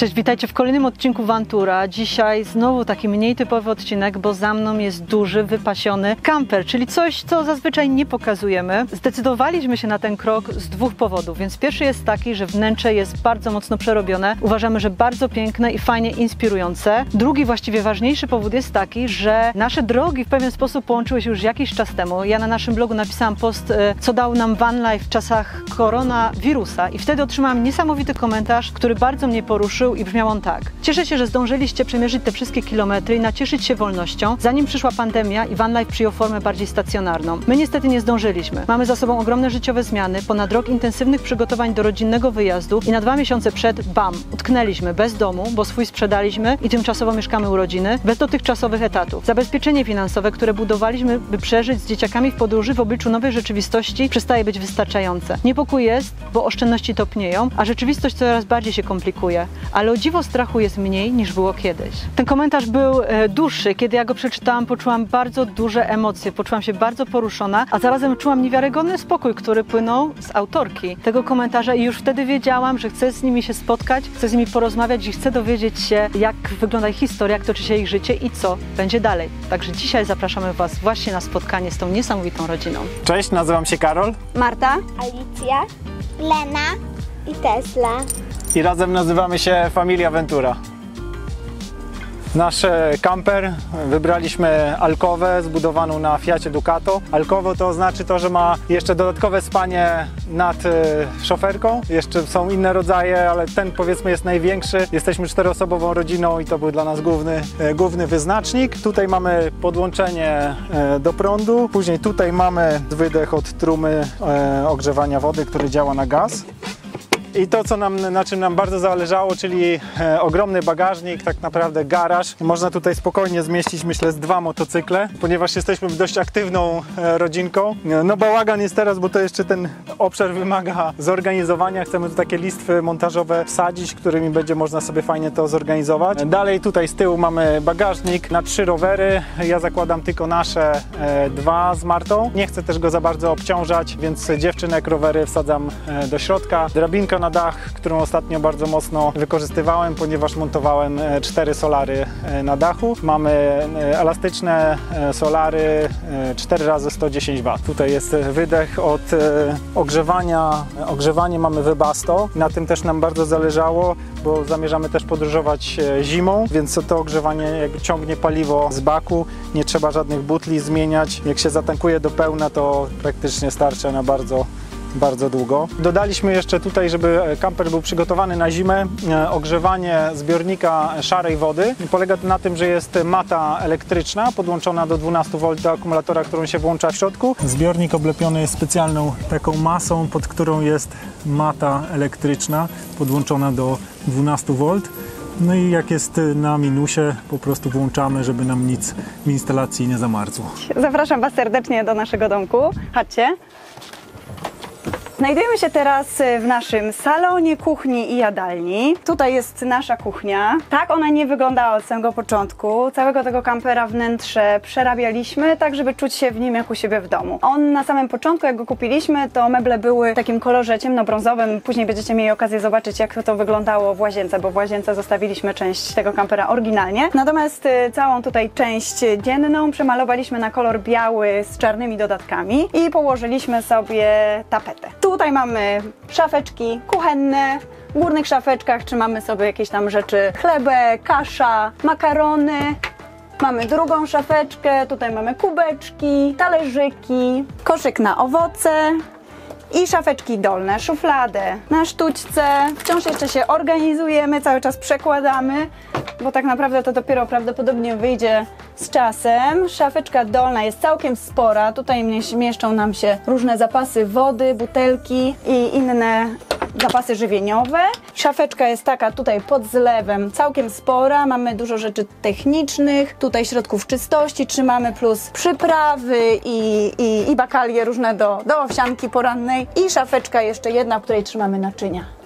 Cześć, witajcie w kolejnym odcinku Vantura. Dzisiaj znowu taki mniej typowy odcinek, bo za mną jest duży, wypasiony kamper, czyli coś, co zazwyczaj nie pokazujemy. Zdecydowaliśmy się na ten krok z dwóch powodów, więc pierwszy jest taki, że wnętrze jest bardzo mocno przerobione. Uważamy, że bardzo piękne i fajnie inspirujące. Drugi, właściwie ważniejszy powód jest taki, że nasze drogi w pewien sposób połączyły się już jakiś czas temu. Ja na naszym blogu napisałam post, co dał nam van life w czasach koronawirusa i wtedy otrzymałam niesamowity komentarz, który bardzo mnie poruszył i brzmiał on tak. Cieszę się, że zdążyliście przemierzyć te wszystkie kilometry i nacieszyć się wolnością, zanim przyszła pandemia i van life przyjął formę bardziej stacjonarną. My niestety nie zdążyliśmy. Mamy za sobą ogromne życiowe zmiany, ponad rok intensywnych przygotowań do rodzinnego wyjazdu i na 2 miesiące przed, bam, utknęliśmy bez domu, bo swój sprzedaliśmy i tymczasowo mieszkamy u rodziny, bez dotychczasowych etatów. Zabezpieczenie finansowe, które budowaliśmy, by przeżyć z dzieciakami w podróży w obliczu nowej rzeczywistości, przestaje być wystarczające. Niepokój jest, bo oszczędności topnieją, a rzeczywistość coraz bardziej się komplikuje. Ale o dziwo strachu jest mniej niż było kiedyś. Ten komentarz był dłuższy. Kiedy ja go przeczytałam, poczułam bardzo duże emocje, poczułam się bardzo poruszona, a zarazem czułam niewiarygodny spokój, który płynął z autorki tego komentarza i już wtedy wiedziałam, że chcę z nimi się spotkać, chcę z nimi porozmawiać i chcę dowiedzieć się, jak wygląda ich historia, jak toczy się ich życie i co będzie dalej. Także dzisiaj zapraszamy Was właśnie na spotkanie z tą niesamowitą rodziną. Cześć, nazywam się Karol. Marta. Alicja, Lena i Tesla. I razem nazywamy się Familia Ventura. Nasz kamper wybraliśmy Alcovę zbudowaną na Fiacie Ducato. Alcovo to znaczy to, że ma jeszcze dodatkowe spanie nad szoferką. Jeszcze są inne rodzaje, ale ten powiedzmy jest największy. Jesteśmy 4-osobową rodziną i to był dla nas główny wyznacznik. Tutaj mamy podłączenie do prądu. Później tutaj mamy wydech od trumy ogrzewania wody, który działa na gaz. I to, na czym nam bardzo zależało, czyli ogromny bagażnik, tak naprawdę garaż. Można tutaj spokojnie zmieścić, myślę, z 2 motocykle, ponieważ jesteśmy dość aktywną rodzinką. No bałagan jest teraz, bo to jeszcze ten obszar wymaga zorganizowania. Chcemy tu takie listwy montażowe wsadzić, którymi będzie można sobie fajnie to zorganizować. Dalej tutaj z tyłu mamy bagażnik na 3 rowery. Ja zakładam tylko nasze 2 z Martą. Nie chcę też go za bardzo obciążać, więc dziewczynek rowery wsadzam do środka. Drabinka na dach, którą ostatnio bardzo mocno wykorzystywałem, ponieważ montowałem 4 solary na dachu. Mamy elastyczne solary 4 razy 110 W. Tutaj jest wydech od ogrzewania. Ogrzewanie mamy Webasto. Na tym też nam bardzo zależało, bo zamierzamy też podróżować zimą, więc to ogrzewanie jakby ciągnie paliwo z baku. Nie trzeba żadnych butli zmieniać. Jak się zatankuje do pełna, to praktycznie starcza na bardzo długo. Dodaliśmy jeszcze tutaj, żeby kamper był przygotowany na zimę, ogrzewanie zbiornika szarej wody. Polega to na tym, że jest mata elektryczna podłączona do 12 V do akumulatora, którą się włącza w środku. Zbiornik oblepiony jest specjalną taką masą, pod którą jest mata elektryczna podłączona do 12 V. No i jak jest na minusie, po prostu włączamy, żeby nam nic w instalacji nie zamarzło. Zapraszam Was serdecznie do naszego domku. Chodźcie. Znajdujemy się teraz w naszym salonie, kuchni i jadalni. Tutaj jest nasza kuchnia. Tak ona nie wyglądała od samego początku. Całego tego kampera wnętrze przerabialiśmy, tak żeby czuć się w nim jak u siebie w domu. On na samym początku, jak go kupiliśmy, to meble były w takim kolorze ciemnobrązowym. Później będziecie mieli okazję zobaczyć, jak to wyglądało w łazience, bo w łazience zostawiliśmy część tego kampera oryginalnie. Natomiast całą tutaj część dzienną przemalowaliśmy na kolor biały z czarnymi dodatkami i położyliśmy sobie tapetę. Tutaj mamy szafeczki kuchenne. W górnych szafeczkach trzymamy sobie jakieś tam rzeczy, chlebek, kasza, makarony. Mamy drugą szafeczkę, tutaj mamy kubeczki, talerzyki, koszyk na owoce i szafeczki dolne, szufladę na sztućce. Wciąż jeszcze się organizujemy, cały czas przekładamy, bo tak naprawdę to dopiero prawdopodobnie wyjdzie z czasem. Szafeczka dolna jest całkiem spora, tutaj mieszczą nam się różne zapasy wody, butelki i inne zapasy żywieniowe. Szafeczka jest taka tutaj pod zlewem całkiem spora, mamy dużo rzeczy technicznych, tutaj środków czystości trzymamy, plus przyprawy i bakalie różne do owsianki porannej i szafeczka jeszcze jedna, w której trzymamy naczynia.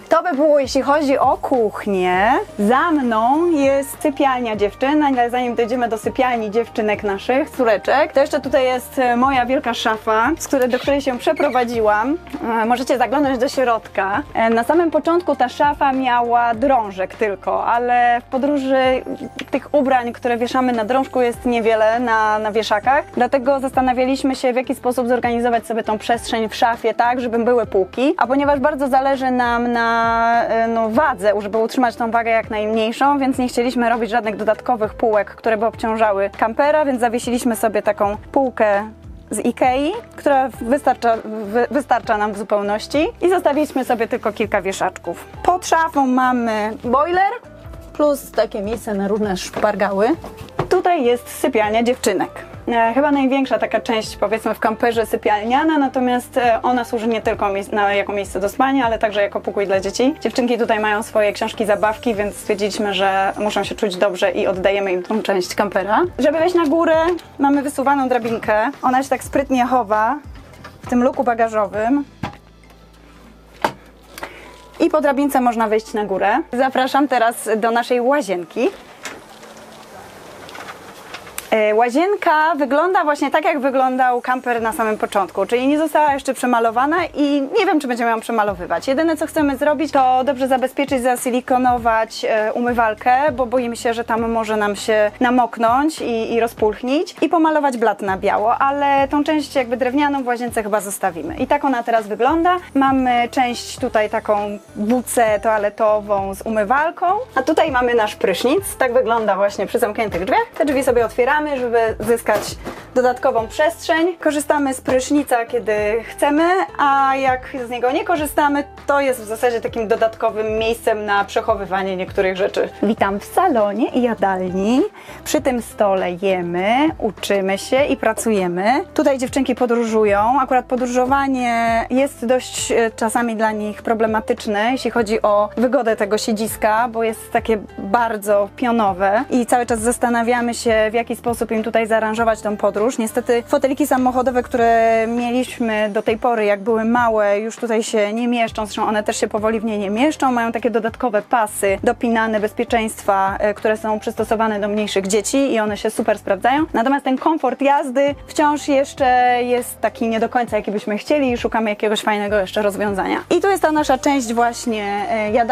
To by było, jeśli chodzi o kuchnię. Za mną jest sypialnia dziewczyn, ale zanim dojdziemy do sypialni dziewczynek naszych, córeczek, to jeszcze tutaj jest moja wielka szafa, do której się przeprowadziłam. Możecie zaglądać do środka. Na samym początku ta szafa miała drążek tylko, ale w podróży tych ubrań, które wieszamy na drążku, jest niewiele na wieszakach. Dlatego zastanawialiśmy się, w jaki sposób zorganizować sobie tą przestrzeń w szafie tak, żeby były półki. A ponieważ bardzo zależy nam na wadze, żeby utrzymać tą wagę jak najmniejszą, więc nie chcieliśmy robić żadnych dodatkowych półek, które by obciążały kampera, więc zawiesiliśmy sobie taką półkę z Ikei, która wystarcza nam w zupełności i zostawiliśmy sobie tylko kilka wieszaczków. Pod szafą mamy boiler plus takie miejsce na różne szpargały. Tutaj jest sypialnia dziewczynek. Chyba największa taka część, powiedzmy, w kamperze sypialniana, natomiast ona służy nie tylko jako miejsce do spania, ale także jako pokój dla dzieci. Dziewczynki tutaj mają swoje książki, zabawki, więc stwierdziliśmy, że muszą się czuć dobrze i oddajemy im tą część kampera. Żeby wejść na górę, mamy wysuwaną drabinkę. Ona się tak sprytnie chowa w tym luku bagażowym. I po drabince można wejść na górę. Zapraszam teraz do naszej łazienki. Łazienka wygląda właśnie tak, jak wyglądał kamper na samym początku, czyli nie została jeszcze przemalowana i nie wiem, czy będziemy ją przemalowywać. Jedyne, co chcemy zrobić, to dobrze zabezpieczyć, zasilikonować umywalkę, bo boimy się, że tam może nam się namoknąć i rozpulchnić, i pomalować blat na biało, ale tą część jakby drewnianą w łazience chyba zostawimy. I tak ona teraz wygląda. Mamy część tutaj taką bucę toaletową z umywalką, a tutaj mamy nasz prysznic. Tak wygląda właśnie przy zamkniętych drzwiach. Te drzwi sobie otwieramy, żeby zyskać dodatkową przestrzeń. Korzystamy z prysznica, kiedy chcemy, a jak z niego nie korzystamy, to jest w zasadzie takim dodatkowym miejscem na przechowywanie niektórych rzeczy. Witam w salonie i jadalni. Przy tym stole jemy, uczymy się i pracujemy. Tutaj dziewczynki podróżują. Akurat podróżowanie jest dość czasami dla nich problematyczne, jeśli chodzi o wygodę tego siedziska, bo jest takie bardzo pionowe i cały czas zastanawiamy się, w jaki sposób im tutaj zaaranżować tą podróż. Niestety foteliki samochodowe, które mieliśmy do tej pory, jak były małe, już tutaj się nie mieszczą, zresztą one też się powoli w nie nie mieszczą. Mają takie dodatkowe pasy dopinane bezpieczeństwa, które są przystosowane do mniejszych dzieci i one się super sprawdzają. Natomiast ten komfort jazdy wciąż jeszcze jest taki nie do końca, jaki byśmy chcieli i szukamy jakiegoś fajnego jeszcze rozwiązania. I tu jest ta nasza część właśnie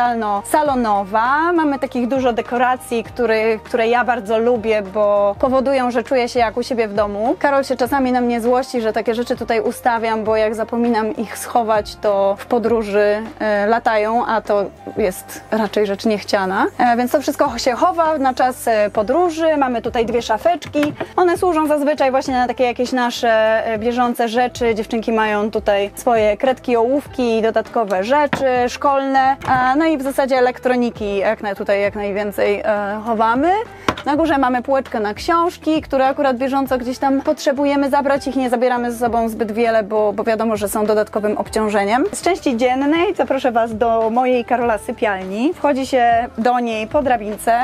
jadalno-salonowa. Mamy takich dużo dekoracji, które ja bardzo lubię, bo powodują, że czuję się jak u siebie w domu. Karol się czasami na mnie złości, że takie rzeczy tutaj ustawiam, bo jak zapominam ich schować, to w podróży latają, a to jest raczej rzecz niechciana. Więc to wszystko się chowa na czas podróży. Mamy tutaj dwie szafeczki. One służą zazwyczaj właśnie na takie jakieś nasze bieżące rzeczy. Dziewczynki mają tutaj swoje kredki, ołówki, dodatkowe rzeczy szkolne. No i w zasadzie elektroniki tutaj jak najwięcej chowamy. Na górze mamy półeczkę na książki, które akurat bieżąco gdzieś tam potrzebujemy zabrać. Ich nie zabieramy ze sobą zbyt wiele, bo wiadomo, że są dodatkowym obciążeniem. Z części dziennej zaproszę Was do mojej i Karola sypialni. Wchodzi się do niej po drabince.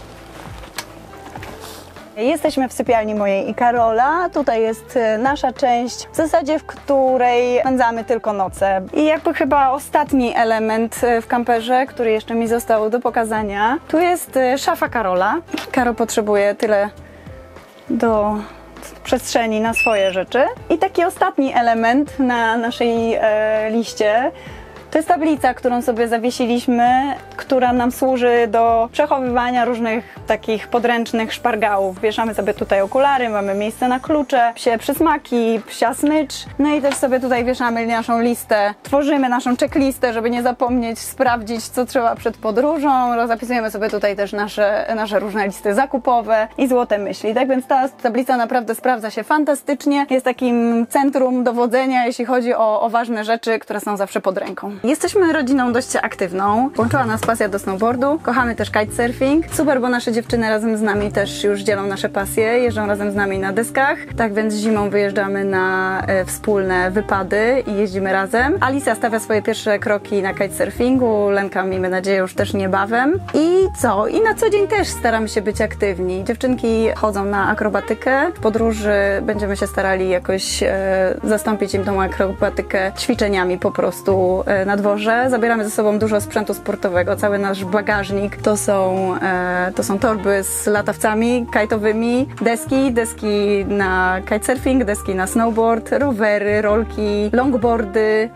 Jesteśmy w sypialni mojej i Karola. Tutaj jest nasza część, w zasadzie w której spędzamy tylko noce. I jakby chyba ostatni element w kamperze, który jeszcze mi został do pokazania. Tu jest szafa Karola. Karol potrzebuje tyle do przestrzeni na swoje rzeczy. I taki ostatni element na naszej liście to jest tablica, którą sobie zawiesiliśmy, która nam służy do przechowywania różnych takich podręcznych szpargałów. Wieszamy sobie tutaj okulary, mamy miejsce na klucze, psie przysmaki, psia smycz. No i też sobie tutaj wieszamy naszą listę. Tworzymy naszą checklistę, żeby nie zapomnieć sprawdzić, co trzeba przed podróżą. Zapisujemy sobie tutaj też nasze różne listy zakupowe i złote myśli. Tak więc ta tablica naprawdę sprawdza się fantastycznie. Jest takim centrum dowodzenia, jeśli chodzi o ważne rzeczy, które są zawsze pod ręką. Jesteśmy rodziną dość aktywną. Łączyła nas pasja do snowboardu. Kochamy też kitesurfing. Super, bo nasze dziewczyny razem z nami też już dzielą nasze pasje. Jeżdżą razem z nami na deskach. Tak więc zimą wyjeżdżamy na wspólne wypady i jeździmy razem. Alicja stawia swoje pierwsze kroki na kitesurfingu. Lenka, miejmy nadzieję, już też niebawem. I co? I na co dzień też staramy się być aktywni. Dziewczynki chodzą na akrobatykę. W podróży będziemy się starali jakoś zastąpić im tą akrobatykę ćwiczeniami po prostu na dworze. Zabieramy ze sobą dużo sprzętu sportowego. Cały nasz bagażnik to są torby z latawcami kajtowymi, deski na kitesurfing, deski na snowboard, rowery, rolki, longboardy,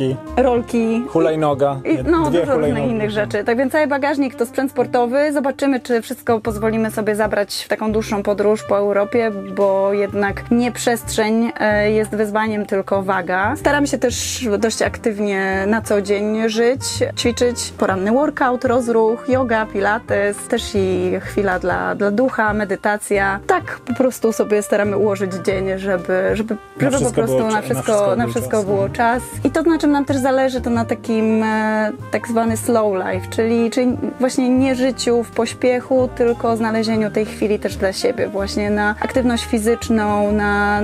rolki. Hulajnoga. Dużo różnych innych rzeczy. Tak więc cały bagażnik to sprzęt sportowy. Zobaczymy, czy wszystko pozwolimy sobie zabrać w taką dłuższą podróż po Europie, bo jednak nie przestrzeń jest wyzwaniem, tylko waga. Staram się też dość aktywnie na co dzień żyć, ćwiczyć. Poranny workout, rozruch, yoga, pilates, też i chwila dla ducha, medytacja. Tak po prostu sobie staramy ułożyć dzień, żeby po prostu na wszystko było czas. I to, na czym nam też zależy, to na takim tak zwany slow life, czyli właśnie nie życiu w pośpiechu, tylko znalezieniu tej chwili też dla siebie, właśnie na aktywność fizyczną,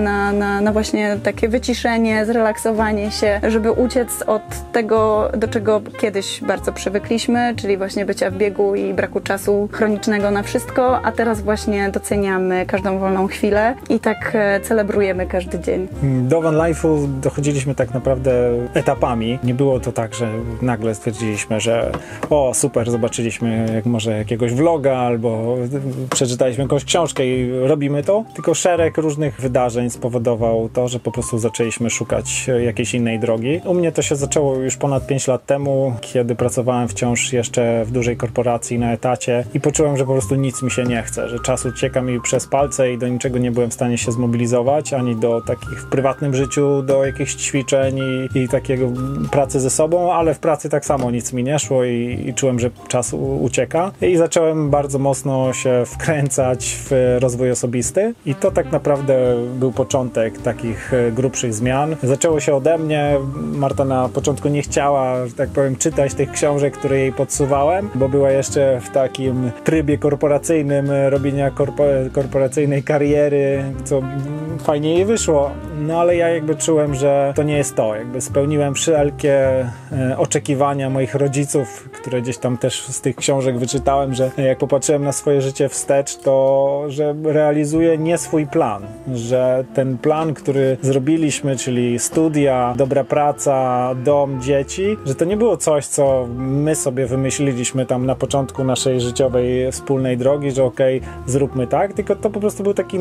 na właśnie takie wyciszenie, zrelaksowanie się, żeby uciec od tego, do czego kiedyś bardzo przywykliśmy, czyli właśnie bycia w biegu i braku czasu chronicznego na wszystko, a teraz właśnie doceniamy każdą wolną chwilę i tak celebrujemy każdy dzień. Do van life'u dochodziliśmy tak naprawdę etapami. Nie było to tak, że nagle stwierdziliśmy, że super, zobaczyliśmy może jakiegoś vloga albo przeczytaliśmy jakąś książkę i robimy to, tylko szereg różnych wydarzeń spowodował to, że po prostu zaczęliśmy szukać jakiejś innej drogi. U mnie to się zaczęło już ponad 5 lat temu, kiedy pracowałem wciąż jeszcze w dużej korporacji na etacie i poczułem, że po prostu nic mi się nie chce, że czas ucieka mi przez palce i do niczego nie byłem w stanie się zmobilizować, ani do takich w prywatnym życiu, do jakichś ćwiczeń i takiego pracy ze sobą, ale w pracy tak samo nic mi nie szło i czułem, że czas ucieka i zacząłem bardzo mocno się wkręcać w rozwój osobisty i to tak naprawdę był początek takich grubszych zmian. Zaczęło się ode mnie. Marta na początku nie chciała, że tak powiem, czytać tych książek, które jej podsuwałem, bo była jeszcze w takim trybie korporacyjnym robienia korporacyjnej kariery, co fajnie jej wyszło. No ale ja jakby czułem, że to nie jest to. Jakby spełniłem wszelkie oczekiwania moich rodziców, które gdzieś tam też z tych książek wyczytałem, że jak popatrzyłem na swoje życie wstecz, to że realizuję nie swój plan, że ten plan, który zrobiliśmy, czyli studia, dobra praca, dom, dzieci, że to nie było coś, co my sobie wymyśliliśmy tam na początku naszej życiowej wspólnej drogi, że zróbmy tak, tylko to po prostu był taki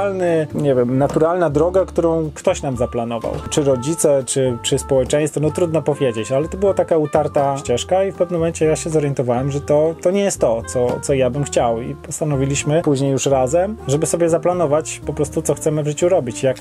naturalna droga, którą ktoś nam zaplanował. Czy rodzice, czy społeczeństwo, no trudno powiedzieć, ale to była taka utarta ścieżka i w pewnym momencie ja się zorientowałem, że to nie jest to, co ja bym chciał i postanowiliśmy później już razem, żeby sobie zaplanować po prostu, co chcemy w życiu robić, jak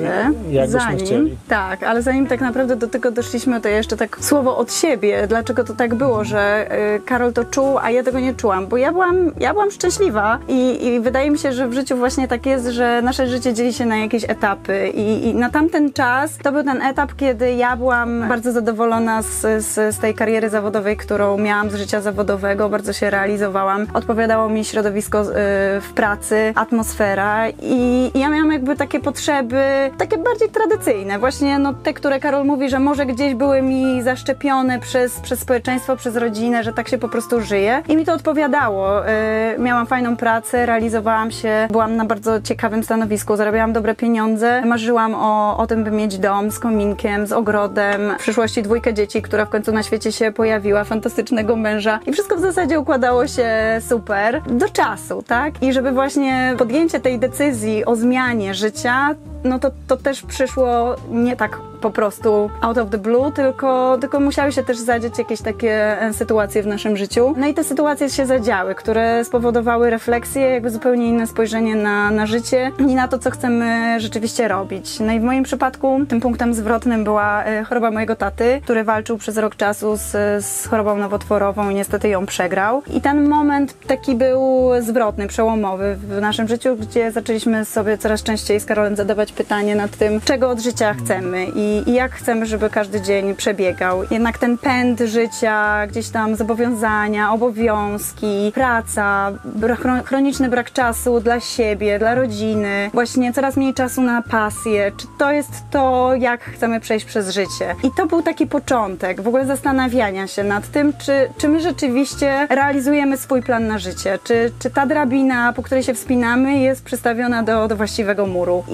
byśmy chcieli. Tak, ale zanim tak naprawdę do tego doszliśmy, to jeszcze tak słowo od siebie, dlaczego to tak było, że Karol to czuł, a ja tego nie czułam, bo ja byłam szczęśliwa i wydaje mi się, że w życiu właśnie tak jest, że nasze życie dzieli się na jakieś etapy i na tamten czas to był ten etap, kiedy ja byłam bardzo zadowolona z tej kariery zawodowej, którą miałam, z życia zawodowego, bardzo się realizowałam. Odpowiadało mi środowisko w pracy, atmosfera i ja miałam jakby takie potrzeby, takie bardziej tradycyjne, właśnie te, które Karol mówi, że może gdzieś były mi zaszczepione przez społeczeństwo, przez rodzinę, że tak się po prostu żyje i mi to odpowiadało. Miałam fajną pracę, realizowałam się, byłam na bardzo ciekawym stanowisku, zarabiałam dobre pieniądze, marzyłam o tym, by mieć dom z kominkiem, z ogrodem, w przyszłości 2 dzieci, która w końcu na świecie się pojawiła, fantastycznego męża i wszystko w zasadzie układało się super do czasu, tak? I żeby właśnie podjęcie tej decyzji o zmianie życia, no to też przyszło nie tak po prostu out of the blue, tylko musiały się też zadziać jakieś takie sytuacje w naszym życiu. No i te sytuacje się zadziały, które spowodowały refleksję, jakby zupełnie inne spojrzenie na życie i na to, co chcemy rzeczywiście robić. No i w moim przypadku tym punktem zwrotnym była choroba mojego taty, który walczył przez rok czasu z chorobą nowotworową i niestety ją przegrał. I ten moment taki był zwrotny, przełomowy w naszym życiu, gdzie zaczęliśmy sobie coraz częściej z Karolem zadawać pytanie nad tym, czego od życia chcemy i jak chcemy, żeby każdy dzień przebiegał. Jednak ten pęd życia, gdzieś tam zobowiązania, obowiązki, praca, chroniczny brak czasu dla siebie, dla rodziny, właśnie coraz mniej czasu na pasję. Czy to jest to, jak chcemy przejść przez życie? I to był taki początek w ogóle zastanawiania się nad tym, czy my rzeczywiście realizujemy swój plan na życie, czy ta drabina, po której się wspinamy, jest przystawiona do właściwego muru. I wtedy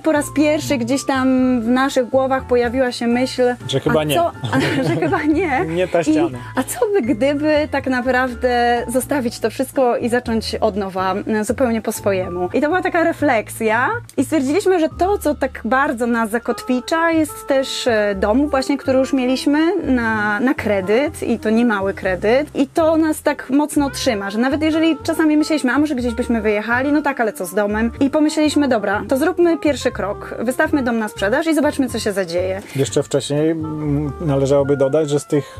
po raz pierwszy gdzieś tam w naszych głowach pojawiła się myśl, Że chyba nie. Że chyba nie. Nie ta ściana. A co by gdyby tak naprawdę zostawić to wszystko i zacząć od nowa, zupełnie po swojemu. I to była taka refleksja i stwierdziliśmy, że to, co tak bardzo nas zakotwicza, jest też dom właśnie, który już mieliśmy na kredyt i to nie mały kredyt i to nas tak mocno trzyma, że nawet jeżeli czasami myśleliśmy, a może gdzieś byśmy wyjechali, no tak, ale co z domem? I pomyśleliśmy, dobra, to zróbmy pierwszy krok, wystawmy dom na sprzedaż i zobaczmy, co się zadzieje. Jeszcze wcześniej należałoby dodać, że z tych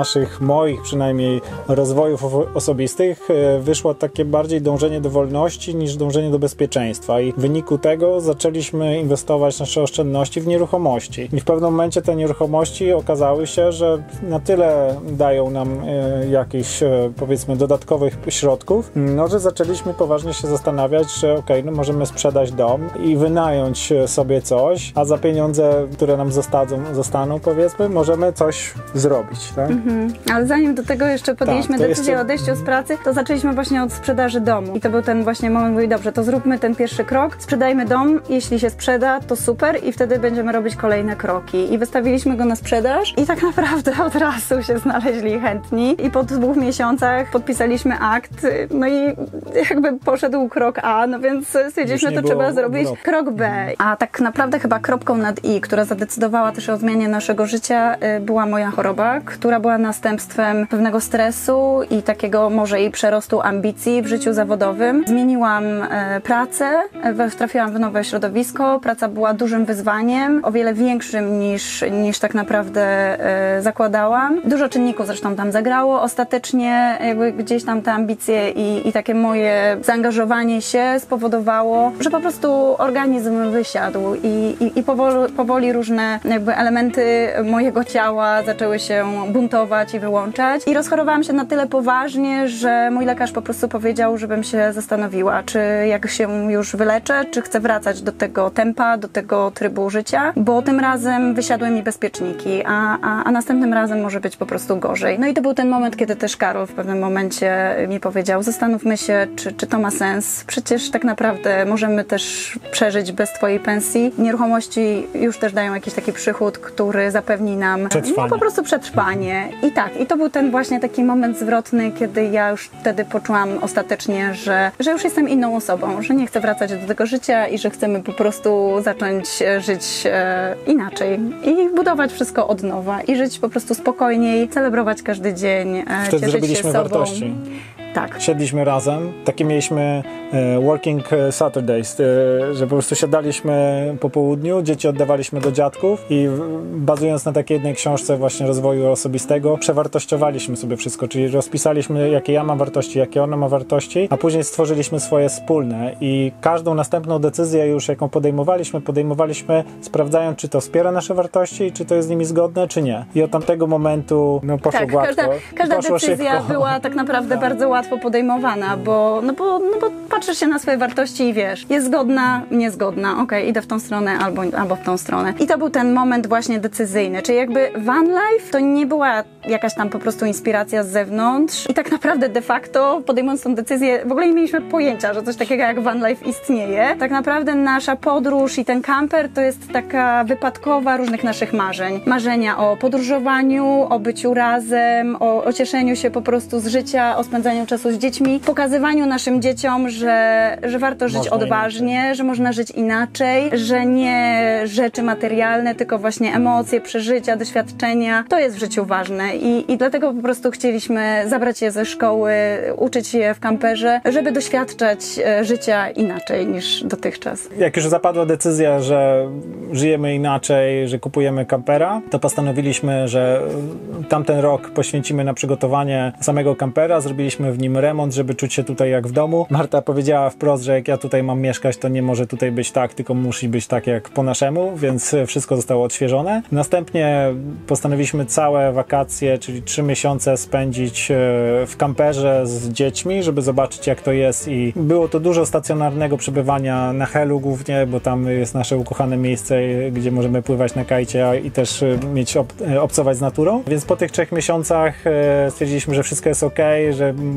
moich przynajmniej rozwojów osobistych wyszło takie bardziej dążenie do wolności niż dążenie do bezpieczeństwa i w wyniku tego zaczęliśmy inwestować nasze oszczędności w nieruchomości. I w pewnym momencie te nieruchomości okazały się, że na tyle dają nam jakichś powiedzmy dodatkowych środków, no że zaczęliśmy poważnie się zastanawiać, że okej, no możemy sprzedać dom i wynająć sobie coś, a za pieniądze, które nam zostaną powiedzmy, możemy coś zrobić, tak? Ale zanim do tego jeszcze podjęliśmy to decyzję jeszcze- o odejściu z pracy, to zaczęliśmy właśnie od sprzedaży domu. I to był ten właśnie moment, mówi, dobrze, to zróbmy ten pierwszy krok, sprzedajmy dom, jeśli się sprzeda, to super i wtedy będziemy robić kolejne kroki. I wystawiliśmy go na sprzedaż i tak naprawdę od razu się znaleźli chętni i po 2 miesiącach podpisaliśmy akt, no i jakby poszedł krok A, no więc stwierdziliśmy, Już nie to było trzeba zrobić odwrotu. krok B. A tak naprawdę chyba kropką nad i, która zadecydowała też o zmianie naszego życia, była moja choroba, która była następstwem pewnego stresu i takiego może i przerostu ambicji w życiu zawodowym. Zmieniłam pracę, trafiłam w nowe środowisko, praca była dużym wyzwaniem, o wiele większym niż tak naprawdę zakładałam. Dużo czynników zresztą tam zagrało. Ostatecznie jakby gdzieś tam te ambicje i takie moje zaangażowanie się spowodowało, że po prostu organizm wysiadł i powoli różne jakby elementy mojego ciała zaczęły się buntować i wyłączać. I rozchorowałam się na tyle poważnie, że mój lekarz po prostu powiedział, żebym się zastanowiła, czy jak się już wyleczę, czy chcę wracać do tego tempa, do tego trybu życia, bo tym razem wysiadły mi bezpieczniki, a następnym razem może być po prostu gorzej. No i to był ten moment, kiedy też Karol w pewnym momencie mi powiedział, zastanówmy się, czy to ma sens. Przecież tak naprawdę możemy też przeżyć bez twojej pensji. Nieruchomości już też dają jakiś taki przychód, który zapewni nam Przetrwanie. po prostu przetrwanie. I tak, i to był ten właśnie taki moment zwrotny, kiedy ja już wtedy poczułam ostatecznie, że już jestem inną osobą, że nie chcę wracać do tego życia i że chcemy po prostu zacząć żyć inaczej i budować wszystko od nowa i żyć po prostu spokojniej, celebrować każdy dzień, Wtedy cieszyć się zrobiliśmy sobą. wartości. Tak. Siedliśmy razem, takie mieliśmy working Saturdays, że po prostu siadaliśmy po południu, dzieci oddawaliśmy do dziadków i bazując na takiej jednej książce właśnie rozwoju osobistego, przewartościowaliśmy sobie wszystko, czyli rozpisaliśmy, jakie ja mam wartości, jakie ona ma wartości, a później stworzyliśmy swoje wspólne i każdą następną decyzję już, jaką podejmowaliśmy sprawdzając, czy to wspiera nasze wartości i czy to jest z nimi zgodne, czy nie. I od tamtego momentu poszło Tak, gładko. każda Poszło decyzja szybko. była tak naprawdę bardzo łatwo podejmowana, bo patrzysz się na swoje wartości i wiesz, jest zgodna, niezgodna, okej, idę w tą stronę albo w tą stronę. I to był ten moment właśnie decyzyjny, czyli jakby van life to nie była jakaś tam po prostu inspiracja z zewnątrz i tak naprawdę de facto podejmując tą decyzję w ogóle nie mieliśmy pojęcia, że coś takiego jak van life istnieje. Tak naprawdę nasza podróż i ten kamper to jest taka wypadkowa różnych naszych marzeń. Marzenia o podróżowaniu, o byciu razem, o cieszeniu się po prostu z życia, o spędzaniu czasu z dziećmi, pokazywaniu naszym dzieciom, że warto żyć Można odważnie, inaczej. że można żyć inaczej, że nie rzeczy materialne, tylko właśnie emocje, przeżycia, doświadczenia. To jest w życiu ważne i dlatego po prostu chcieliśmy zabrać je ze szkoły, uczyć je w kamperze, żeby doświadczać życia inaczej niż dotychczas. Jak już zapadła decyzja, że żyjemy inaczej, że kupujemy kampera, to postanowiliśmy, że tamten rok poświęcimy na przygotowanie samego kampera. Zrobiliśmy w nim remont, żeby czuć się tutaj jak w domu. Marta powiedziała wprost, że jak ja tutaj mam mieszkać, to nie może tutaj być tak, tylko musi być tak jak po naszemu, więc wszystko zostało odświeżone. Następnie postanowiliśmy całe wakacje, czyli 3 miesiące spędzić w kamperze z dziećmi, żeby zobaczyć jak to jest i było to dużo stacjonarnego przebywania na Helu głównie, bo tam jest nasze ukochane miejsce, gdzie możemy pływać na kajcie i też obcować z naturą. Więc po tych 3 miesiącach stwierdziliśmy, że wszystko jest ok, że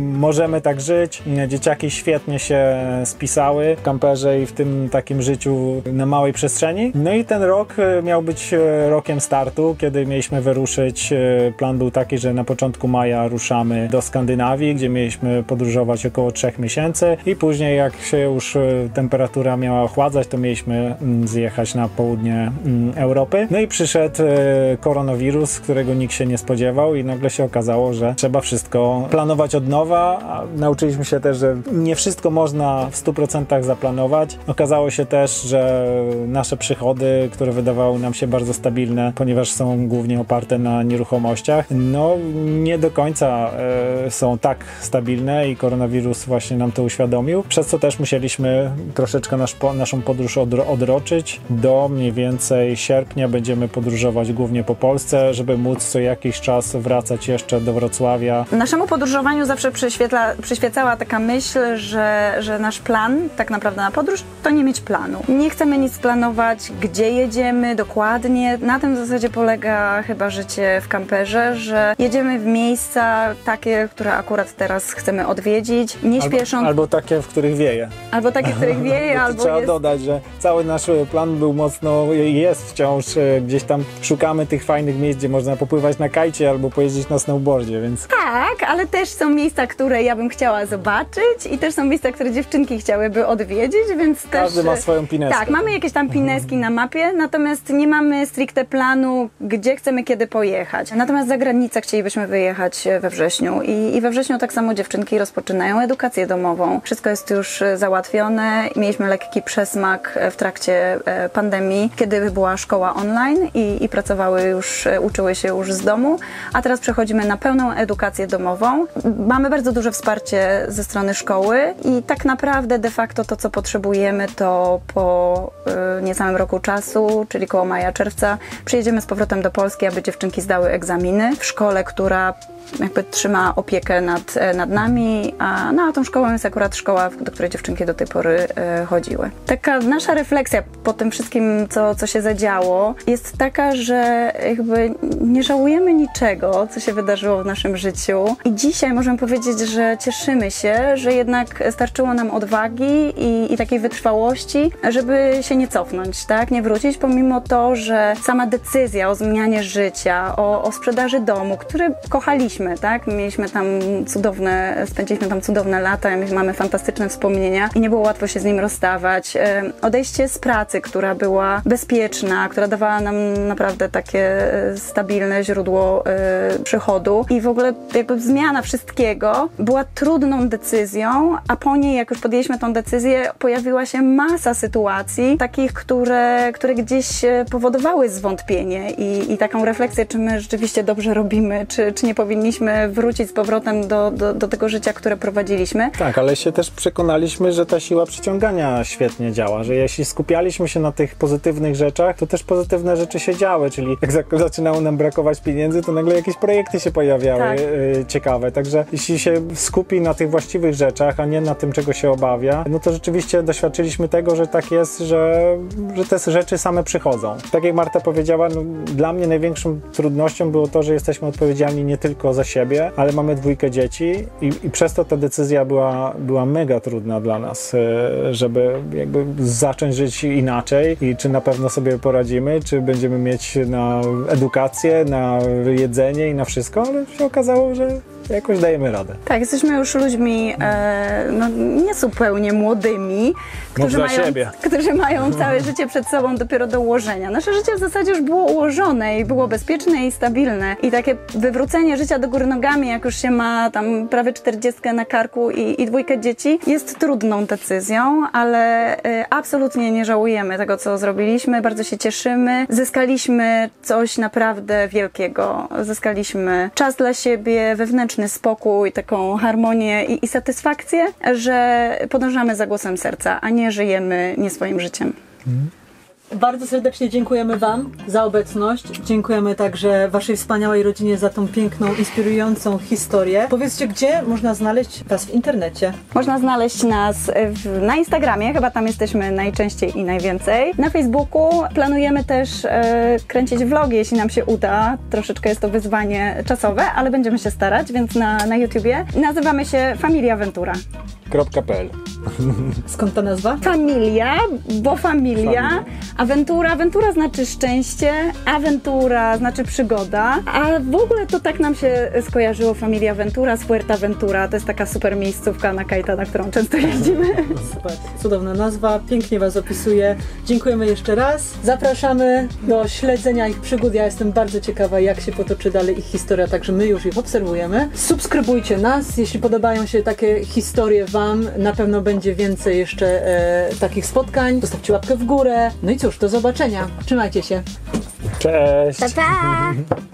możemy tak żyć. Dzieciaki świetnie się spisały w kamperze i w tym takim życiu na małej przestrzeni. No i ten rok miał być rokiem startu, kiedy mieliśmy wyruszyć. Plan był taki, że na początku maja ruszamy do Skandynawii, gdzie mieliśmy podróżować około 3 miesięcy i później jak się już temperatura miała ochładzać, to mieliśmy zjechać na południe Europy. No i przyszedł koronawirus, którego nikt się nie spodziewał i nagle się okazało, że trzeba wszystko planować od nowa. A nauczyliśmy się też, że nie wszystko można w 100% zaplanować. Okazało się też, że nasze przychody, które wydawały nam się bardzo stabilne, ponieważ są głównie oparte na nieruchomościach, no nie do końca są tak stabilne i koronawirus właśnie nam to uświadomił, przez co też musieliśmy troszeczkę naszą podróż odroczyć. Do mniej więcej sierpnia będziemy podróżować głównie po Polsce, żeby móc co jakiś czas wracać jeszcze do Wrocławia. Naszemu podróżowaniu zawsze przyświecała taka myśl, że nasz plan tak naprawdę na podróż to nie mieć planu. Nie chcemy nic planować, gdzie jedziemy dokładnie. Na tym w zasadzie polega chyba życie w kamperze, że jedziemy w miejsca takie, które akurat teraz chcemy odwiedzić, nie śpiesząc. Albo takie, w których wieje. Albo takie, w których wieje, albo trzeba jest... dodać, że cały nasz plan był mocno, jest wciąż, gdzieś tam szukamy tych fajnych miejsc, gdzie można popływać na kajcie albo pojeździć na snowboardzie, więc... Tak, ale też są miejsca, które ja bym chciała zobaczyć i też są miejsca, które dziewczynki chciałyby odwiedzić, więc Każdy ma swoją pineskę. Tak, mamy jakieś tam pineski na mapie, natomiast nie mamy stricte planu, gdzie chcemy kiedy pojechać. Natomiast za granicę chcielibyśmy wyjechać we wrześniu i we wrześniu tak samo dziewczynki rozpoczynają edukację domową. Wszystko jest już załatwione. Mieliśmy lekki przesmak w trakcie pandemii, kiedy była szkoła online i pracowały już, uczyły się już z domu, a teraz przechodzimy na pełną edukację domową. Mamy bardzo duże wsparcie ze strony szkoły i tak naprawdę de facto to, co potrzebujemy, to po niecałym roku czasu, czyli koło maja, czerwca, przyjedziemy z powrotem do Polski, aby dziewczynki zdały egzaminy w szkole, która jakby trzyma opiekę nad nami, a tą szkołą jest akurat szkoła, do której dziewczynki do tej pory chodziły. Taka nasza refleksja po tym wszystkim, co się zadziało, jest taka, że jakby nie żałujemy niczego, co się wydarzyło w naszym życiu i dzisiaj możemy powiedzieć, że cieszymy się, że jednak starczyło nam odwagi i takiej wytrwałości, żeby się nie cofnąć, tak? Nie wrócić, pomimo to, że sama decyzja o zmianie życia, o sprzedaży domu, który kochaliśmy, tak? Spędziliśmy tam cudowne lata, mamy fantastyczne wspomnienia i nie było łatwo się z nim rozstawać. Odejście z pracy, która była bezpieczna, która dawała nam naprawdę takie stabilne źródło przychodu i w ogóle jakby zmiana wszystkiego była trudną decyzją, a po niej, jak już podjęliśmy tą decyzję, pojawiła się masa sytuacji takich, które gdzieś powodowały zwątpienie i taką refleksję, czy my rzeczywiście dobrze robimy, czy nie powinniśmy wrócić z powrotem do tego życia, które prowadziliśmy. Tak, ale się też przekonaliśmy, że ta siła przyciągania świetnie działa, że jeśli skupialiśmy się na tych pozytywnych rzeczach, to też pozytywne rzeczy się działy, czyli jak zaczynało nam brakować pieniędzy, to nagle jakieś projekty się pojawiały ciekawe, także jeśli się skupi na tych właściwych rzeczach, a nie na tym, czego się obawia, no to rzeczywiście doświadczyliśmy tego, że tak jest, że te rzeczy same przychodzą. Tak jak Marta powiedziała, no, dla mnie największą trudnością było to, że jesteśmy odpowiedzialni nie tylko za siebie, ale mamy 2 dzieci i przez to ta decyzja była mega trudna dla nas, żeby jakby zacząć żyć inaczej i czy na pewno sobie poradzimy, czy będziemy mieć na edukację, na jedzenie i na wszystko, ale się okazało, że jakoś dajemy radę. Tak, jesteśmy już ludźmi niezupełnie młodymi, którzy mają całe życie przed sobą dopiero do ułożenia. Nasze życie w zasadzie już było ułożone i było bezpieczne i stabilne. I takie wywrócenie życia do góry nogami, jak już się ma tam prawie 40 na karku i 2 dzieci, jest trudną decyzją, ale absolutnie nie żałujemy tego, co zrobiliśmy. Bardzo się cieszymy. Zyskaliśmy coś naprawdę wielkiego. Zyskaliśmy czas dla siebie, wewnętrzny spokój, taką harmonię i satysfakcję, że podążamy za głosem serca, a nie żyjemy nie swoim życiem. Bardzo serdecznie dziękujemy Wam za obecność. Dziękujemy także Waszej wspaniałej rodzinie za tą piękną, inspirującą historię. Powiedzcie, gdzie można znaleźć Was w internecie? Można znaleźć nas na Instagramie, chyba tam jesteśmy najczęściej i najwięcej. Na Facebooku planujemy też kręcić vlogi, jeśli nam się uda. Troszeczkę jest to wyzwanie czasowe, ale będziemy się starać, więc na YouTubie. Nazywamy się Familia Ventura. .pl. Skąd ta nazwa? Familia, bo familia. Aventura znaczy szczęście, aventura znaczy przygoda, a w ogóle to tak nam się skojarzyło Familia Ventura z Fuerteventura. To jest taka super miejscówka na kajta, na którą często jeździmy. Super, cudowna nazwa, pięknie Was opisuje. Dziękujemy jeszcze raz. Zapraszamy do śledzenia ich przygód. Ja jestem bardzo ciekawa, jak się potoczy dalej ich historia, także my już ich obserwujemy. Subskrybujcie nas, jeśli podobają się takie historie Wam, na pewno będzie więcej jeszcze takich spotkań. Zostawcie łapkę w górę. No i cóż, do zobaczenia. Trzymajcie się. Cześć! Pa, pa!